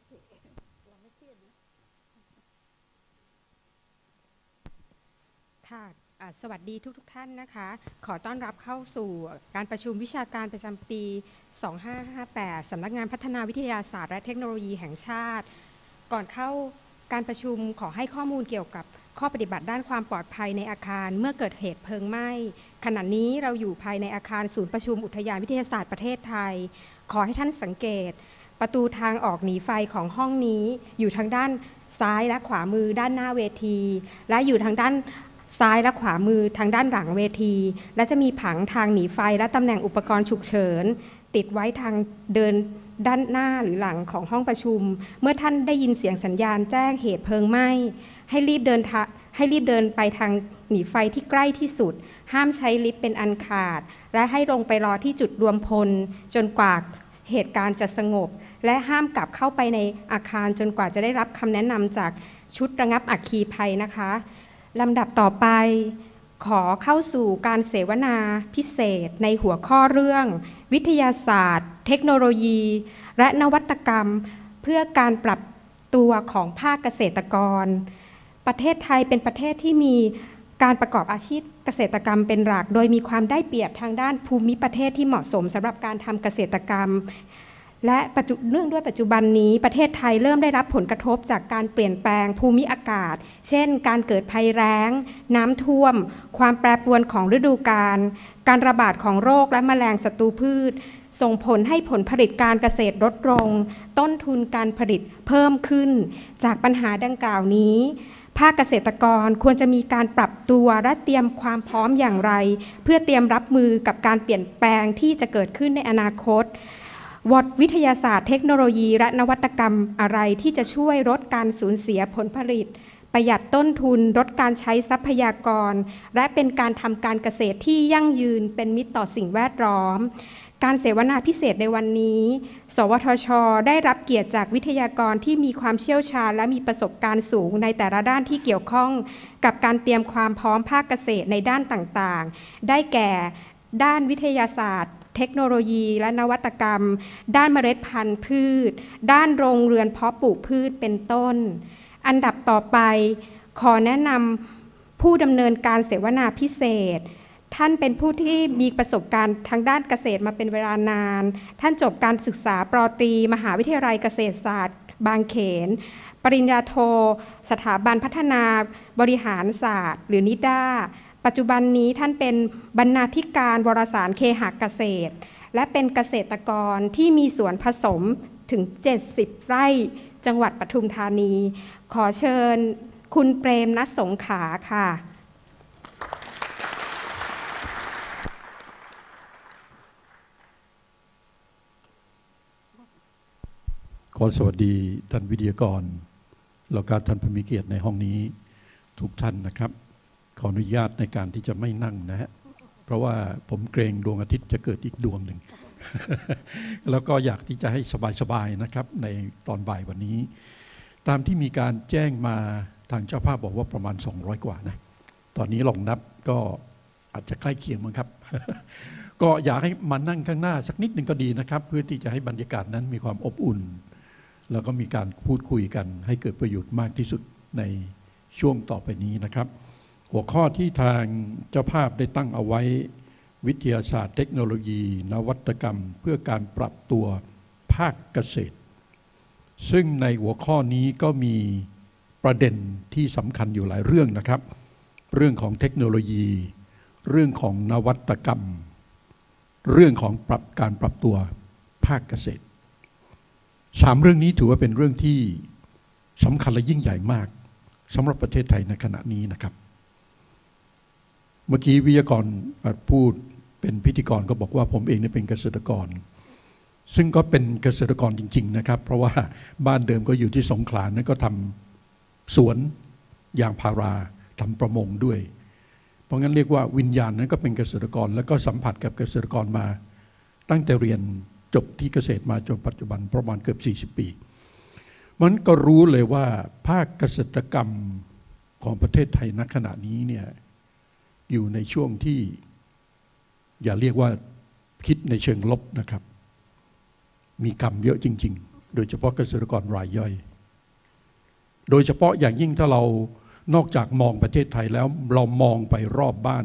ค่ะสวัสดีทุกท่านนะคะขอต้อนรับเข้าสู่การประชุมวิชาการประจำปี 2558 สำนักงานพัฒนาวิทยาศาสตร์และเทคโนโลยีแห่งชาติก่อนเข้าการประชุมขอให้ข้อมูลเกี่ยวกับข้อปฏิบัติด้านความปลอดภัยในอาคารเมื่อเกิดเหตุเพลิงไหม้ขณะนี้เราอยู่ภายในอาคารศูนย์ประชุมอุทยานวิทยาศาสตร์ประเทศไทยขอให้ท่านสังเกตประตูทางออกหนีไฟของห้องนี้อยู่ทางด้านซ้ายและขวามือด้านหน้าเวทีและอยู่ทางด้านซ้ายและขวามือทางด้านหลังเวทีและจะมีผังทางหนีไฟและตำแหน่งอุปกรณ์ฉุกเฉินติดไว้ทางเดินด้านหน้าหรือหลังของห้องประชุมเมื่อท่านได้ยินเสียงสัญญาณแจ้งเหตุเพลิงไหม้ให้รีบเดินไปทางหนีไฟที่ใกล้ที่สุดห้ามใช้ลิฟต์เป็นอันขาดและให้ลงไปรอที่จุดรวมพลจนกว่าเหตุการณ์จะสงบและห้ามกลับเข้าไปในอาคารจนกว่าจะได้รับคำแนะนำจากชุดระงับอัคคีภัยนะคะลำดับต่อไปขอเข้าสู่การเสวนาพิเศษในหัวข้อเรื่องวิทยาศาสตร์เทคโนโลยีและนวัตกรรมเพื่อการปรับตัวของภาคเกษตรกรประเทศไทยเป็นประเทศที่มีการประกอบอาชีพเกษตรกรรมเป็นหลักโดยมีความได้เปรียบทางด้านภูมิประเทศที่เหมาะสมสำหรับการทำเกษตรกรรมและเนื่องด้วยปัจจุบันนี้ประเทศไทยเริ่มได้รับผลกระทบจากการเปลี่ยนแปลงภูมิอากาศเช่นการเกิดภัยแล้งน้ำท่วมความแปรปรวนของฤดูกาลการระบาดของโรคและแมลงศัตรูพืชส่งผลให้ผลผลิตการเกษตรลดลงต้นทุนการผลิตเพิ่มขึ้นจากปัญหาดังกล่าวนี้ภาคเกษตรกรควรจะมีการปรับตัวและเตรียมความพร้อมอย่างไรเพื่อเตรียมรับมือกับการเปลี่ยนแปลงที่จะเกิดขึ้นในอนาคตวิทยาศาสตร์เทคโนโลยีและนวัตกรรมอะไรที่จะช่วยลดการสูญเสียผลผลิตประหยัดต้นทุนลดการใช้ทรัพยากรและเป็นการทำการเกษตรที่ยั่งยืนเป็นมิตรต่อสิ่งแวดล้อมการเสวนาพิเศษในวันนี้สวทช.ได้รับเกียรติจากวิทยากรที่มีความเชี่ยวชาญและมีประสบการณ์สูงในแต่ละด้านที่เกี่ยวข้องกับการเตรียมความพร้อมภาคเกษตรในด้านต่างๆได้แก่ด้านวิทยาศาสตร์เทคโนโลยีและนวัตกรรมด้านเมล็ดพันธุ์พืชด้านโรงเรือนเพาะปลูกพืชเป็นต้นอันดับต่อไปขอแนะนำผู้ดำเนินการเสวนาพิเศษท่านเป็นผู้ที่มีประสบการณ์ทางด้านเกษตรมาเป็นเวลานานท่านจบการศึกษาป.ตรีมหาวิทยาลัยเกษตรศาสตร์บางเขนปริญญาโทสถาบันพัฒนาบริหารศาสตร์หรือนิด้าปัจจุบันนี้ท่านเป็นบรรณาธิการวารสารเคหเกษตรและเป็นเกษตรกรที่มีสวนผสมถึง70ไร่จังหวัดปทุมธานีขอเชิญคุณเปรมณสงขลาค่ะขอสวัสดีท่านวิทยากรแล้วก็ท่านผู้มีเกียรติในห้องนี้ทุกท่านนะครับขออนุญาตในการที่จะไม่นั่งนะฮะเพราะว่าผมเกรงดวงอาทิตย์จะเกิดอีกดวงหนึ่ง แล้วก็อยากที่จะให้สบายๆนะครับในตอนบ่ายวันนี้ตามที่มีการแจ้งมาทางเจ้าภาพบอกว่าประมาณ200กว่านะตอนนี้ลองนับก็อาจจะใกล้เคียงมั้งครับ ก็อยากให้มานั่งข้างหน้าสักนิดหนึ่งก็ดีนะครับเพื่อที่จะให้บรรยากาศนั้นมีความอบอุ่นแล้วก็มีการพูดคุยกันให้เกิดประโยชน์มากที่สุดในช่วงต่อไปนี้นะครับหัวข้อที่ทางเจ้าภาพได้ตั้งเอาไว้วิทยาศาสตร์เทคโนโลยีนวัตกรรมเพื่อการปรับตัวภาคเกษตรซึ่งในหัวข้อนี้ก็มีประเด็นที่สำคัญอยู่หลายเรื่องนะครับเรื่องของเทคโนโลยีเรื่องของนวัตกรรมเรื่องของการปรับตัวภาคเกษตร3เรื่องนี้ถือว่าเป็นเรื่องที่สำคัญและยิ่งใหญ่มากสำหรับประเทศไทยในขณะนี้นะครับเมื่อกี้วิทยากรพูดเป็นพิธีกรก็บอกว่าผมเองเนี่ยเป็นเกษตรกรซึ่งก็เป็นเกษตรกรจริงๆนะครับเพราะว่าบ้านเดิมก็อยู่ที่สงขลานั้นก็ทำสวนยางพาราทำประมงด้วยเพราะงั้นเรียกว่าวิญญาณนั้นก็เป็นเกษตรกรแล้วก็สัมผัสกับเกษตรกรมาตั้งแต่เรียนจบที่เกษตรมาจนปัจจุบันประมาณเกือบ40ปีมันก็รู้เลยว่าภาคเกษตรกรรมของประเทศไทยณขณะนี้เนี่ยอยู่ในช่วงที่อย่าเรียกว่าคิดในเชิงลบนะครับมีกรรมเยอะจริงโดยเฉพาะเกษตรกรรายย่อยโดยเฉพาะอย่างยิ่งถ้าเรานอกจากมองประเทศไทยแล้วเรามองไปรอบบ้าน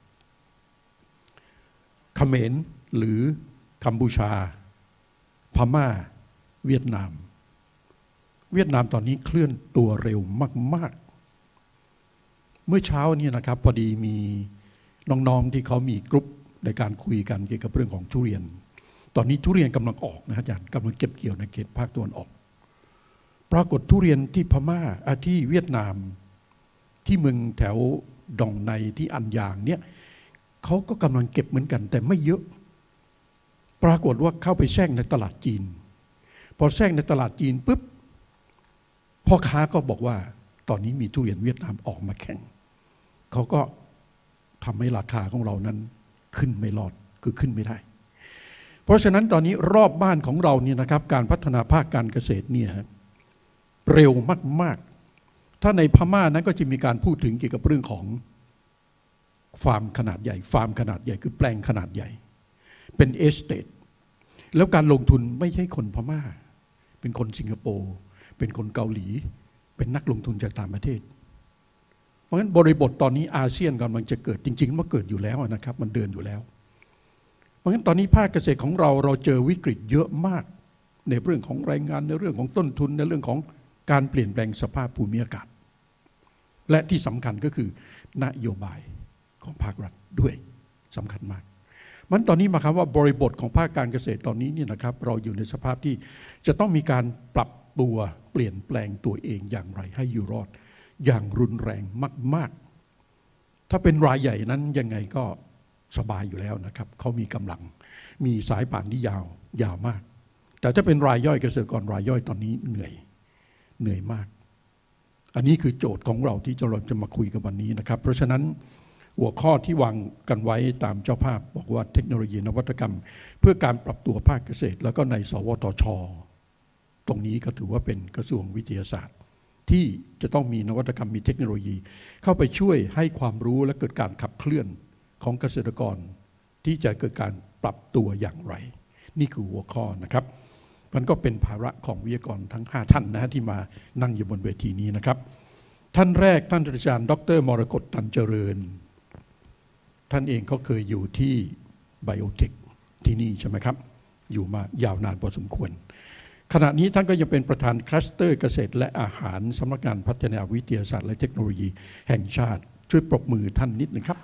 เขมรหรือกัมพูชาพม่าเวียดนามตอนนี้เคลื่อนตัวเร็วมากๆเมื่อเช้านี้นะครับพอดีมีน้องๆที่เขามีกรุ๊ปในการคุยกันเกี่ยวกับเรื่องของทุเรียนตอนนี้ทุเรียนกำลังออกนะอาจารย์กำลังเก็บเกี่ยวในเขตภาคตะวันออกปรากฏทุเรียนที่พม่าที่เวียดนามที่เมืองแถวดองในที่อันยางเนี่ยเขาก็กำลังเก็บเหมือนกันแต่ไม่เยอะปรากฏว่าเข้าไปแทรกในตลาดจีนพอแทรกในตลาดจีนปุ๊บพ่อค้าก็บอกว่าตอนนี้มีทุเรียนเวียดนามออกมาแข่งเขาก็ทำให้ราคาของเรานั้นขึ้นไม่รอดคือขึ้นไม่ได้เพราะฉะนั้นตอนนี้รอบบ้านของเราเนี่ยนะครับการพัฒนาภาคการเกษตรเนี่ยเร็วมากๆถ้าในพม่านั้นก็จะมีการพูดถึงเกี่ยวกับเรื่องของฟาร์มขนาดใหญ่คือแปลงขนาดใหญ่เป็นเอสเตทแล้วการลงทุนไม่ใช่คนพม่าเป็นคนสิงคโปร์เป็นคนเกาหลีเป็นนักลงทุนจากต่างประเทศเพราะฉะนั้นบริบทตอนนี้อาเซียนกำลังจะเกิดจริงๆมันเกิดอยู่แล้วนะครับมันเดินอยู่แล้วเพราะฉะนั้นตอนนี้ภาคเกษตรของเราเจอวิกฤตเยอะมากในเรื่องของแรงงานในเรื่องของต้นทุนในเรื่องของการเปลี่ยนแปลงสภาพภูมิอากาศและที่สำคัญก็คือนโยบายของภาครัฐด้วยสำคัญมากมันตอนนี้มาคำว่าบริบทของภาคการเกษตรตอนนี้เนี่ยนะครับเราอยู่ในสภาพที่จะต้องมีการปรับตัวเปลี่ยนแปลงตัวเองอย่างไรให้อยู่รอดอย่างรุนแรงมากๆถ้าเป็นรายใหญ่นั้นยังไงก็สบายอยู่แล้วนะครับเขามีกำลังมีสายป่านที่ยาวมากแต่ถ้าเป็นรายย่อยเกษตรกรรายย่อยตอนนี้เหนื่อยมากอันนี้คือโจทย์ของเราที่เราจะมาคุยกันวันนี้นะครับเพราะฉะนั้นหัวข้อที่วางกันไว้ตามเจ้าภาพบอกว่าเทคโนโลยีนวัตกรรมเพื่อการปรับตัวภาคเกษตรแล้วก็ในสวทช.ตรงนี้ก็ถือว่าเป็นกระทรวงวิทยาศาสตร์ที่จะต้องมีนวัตกรรมมีเทคโนโลยีเข้าไปช่วยให้ความรู้และเกิดการขับเคลื่อนของเกษตรกรที่จะเกิดการปรับตัวอย่างไรนี่คือหัวข้อนะครับมันก็เป็นภาระของวิทยากรทั้ง5ท่านนะที่มานั่งอยู่บนเวทีนี้นะครับท่านแรกท่านอาจารย์ดร.มรกต ตันเจริญท่านเองก็เคยอยู่ที่ไบโอเทคที่นี่ใช่ไหมครับอยู่มายาวนานพอสมควรขณะนี้ท่านก็ยังเป็นประธานคลัสเตอร์เกษตรและอาหารสำนักงานพัฒนาวิทยาศาสตร์และเทคโนโลยีแห่งชาติช่วยปรบมือท่านนิดนึงครับ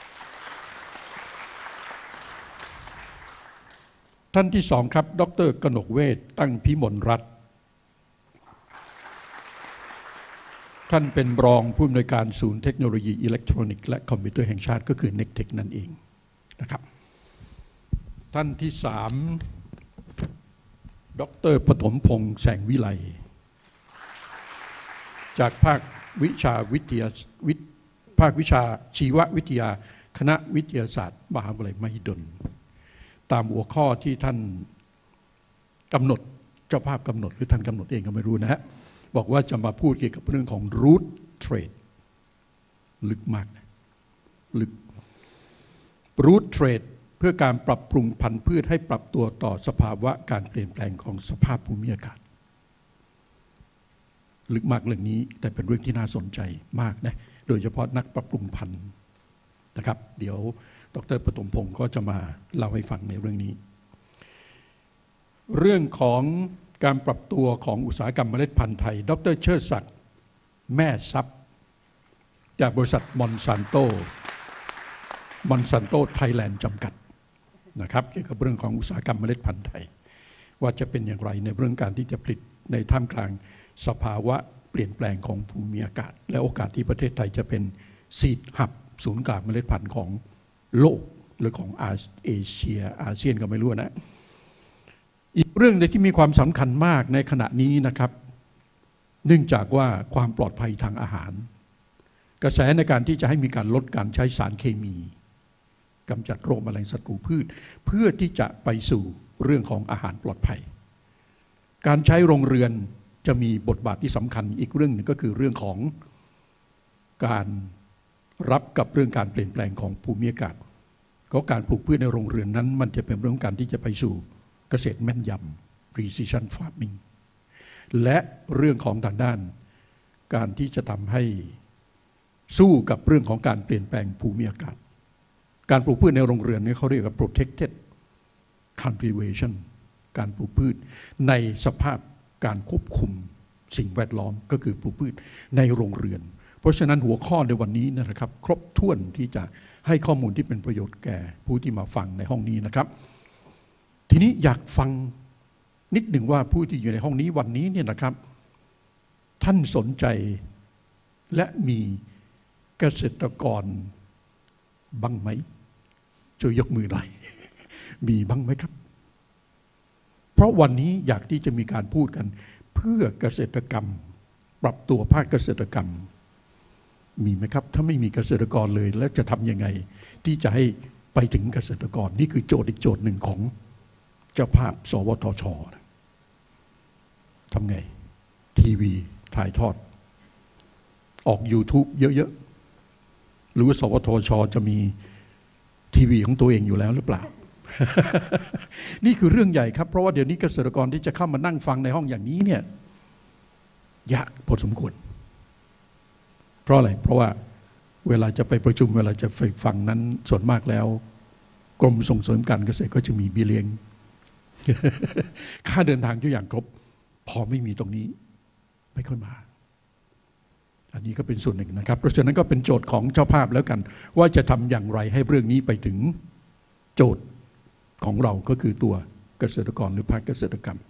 ท่านที่สองครับดร.กนกเวทตั้งพิมลรัตน์ท่านเป็นรองผู้อำนวยการศูนย์เทคโนโลยีอิเล็กทรอนิกส์และคอมพิวเตอร์แห่งชาติก็คือ NECTEC นั่นเองนะครับท่านที่สามดร.ปฐมพงษ์แสงวิไลจากภาควิชาชีววิทยาคณะวิทยาศาสตร์มหาวิทยาลัยมหิดลตามหัวข้อที่ท่านกำหนดเจ้าภาพกำหนดหรือท่านกำหนดเองก็ไม่รู้นะฮะบอกว่าจะมาพูดเกี่ยวกับเรื่องของ root trade ลึกมากลึก root trade เพื่อการปรับปรุงพันธุ์พืชให้ปรับตัวต่อสภาวะการเปลี่ยนแปลงของสภาพภูมิอากาศลึกมากเรื่องนี้แต่เป็นเรื่องที่น่าสนใจมากนะโดยเฉพาะนักปรับปรุงพันธุ์นะครับเดี๋ยวดร.ปฐมพงษ์ก็จะมาเล่าให้ฟังในเรื่องนี้เรื่องของการปรับตัวของอุตสาหกรรมเมล็ดพันธุ์ไทยดร.เชิดศักดิ์แม่ทรัพย์จากบริษัทมอนซันโตไทยแลนด์จำกัดนะครับเกี่ยวกับเรื่องของอุตสาหกรรมเมล็ดพันธุ์ไทยว่าจะเป็นอย่างไรในเรื่องการที่จะผลิตในท่ามกลางสภาวะเปลี่ยนแปลงของภูมิอากาศและโอกาสที่ประเทศไทยจะเป็นซีดฮับศูนย์กลางเมล็ดพันธุ์ของโลกหรือของเอเชียอาเซียนก็ไม่รู้นะอีกเรื่องนึงที่มีความสำคัญมากในขณะนี้นะครับเนื่องจากว่าความปลอดภัยทางอาหารกระแสในการที่จะให้มีการลดการใช้สารเคมีกำจัดโรคแมลงศัตรูพืชเพื่อที่จะไปสู่เรื่องของอาหารปลอดภัยการใช้โรงเรือนจะมีบทบาทที่สำคัญอีกเรื่องหนึ่งก็คือเรื่องของการรับกับเรื่องการเปลี่ยนแปลงของภูมิอากาศก็การปลูกพืชในโรงเรือนนั้นมันจะเป็นเรื่องการที่จะไปสู่เกษตรแม่นยำ precision farming และเรื่องของทางด้านการที่จะทำให้สู้กับเรื่องของการเปลี่ยนแปลงภูมิอากาศการปลูกพืชในโรงเรือนนี่เขาเรียกว่า protected cultivation การปลูกพืชในสภาพการควบคุมสิ่งแวดล้อมก็คือปลูกพืชในโรงเรือนเพราะฉะนั้นหัวข้อในวันนี้นะครับครบถ้วนที่จะให้ข้อมูลที่เป็นประโยชน์แก่ผู้ที่มาฟังในห้องนี้นะครับทีนี้อยากฟังนิดหนึ่งว่าผู้ที่อยู่ในห้องนี้วันนี้เนี่ยนะครับท่านสนใจและมีเกษตรกรบ้างไหมช่วยยกมือหน่อย มีบ้างไหมครับเพราะวันนี้อยากที่จะมีการพูดกันเพื่อเกษตรกรรมปรับตัวภาคเกษตรกรรมมีไหมครับถ้าไม่มีเกษตรกรเลยแล้วจะทำยังไงที่จะให้ไปถึงเกษตรกรนี่คือโจทย์อีกโจทย์หนึ่งของเจ้าภาพสวทช.ทำไงทีวีถ่ายทอดออก YouTube เยอะๆหรือว่าสวทช.จะมีทีวีของตัวเองอยู่แล้วหรือเปล่า นี่คือเรื่องใหญ่ครับเพราะว่าเดี๋ยวนี้เกษตรกรที่จะเข้ามานั่งฟังในห้องอย่างนี้เนี่ยยากพอสมควรเพราะอะไรเพราะว่าเวลาจะไปประชุมเวลาจะไปฟังนั้นส่วนมากแล้วกรมส่งเสริมการเกษตรก็จะมีเบี้ยเลี้ยง ค่าเดินทางทุกอย่างครบพอไม่มีตรงนี้ไม่ค่อยมาอันนี้ก็เป็นส่วนหนึ่งนะครับเพราะฉะนั้นก็เป็นโจทย์ของเจ้าภาพแล้วกันว่าจะทำอย่างไรให้เรื่องนี้ไปถึงโจทย์ของเราก็คือตัวเกษตรกรหรือภาคเกษตรกรรม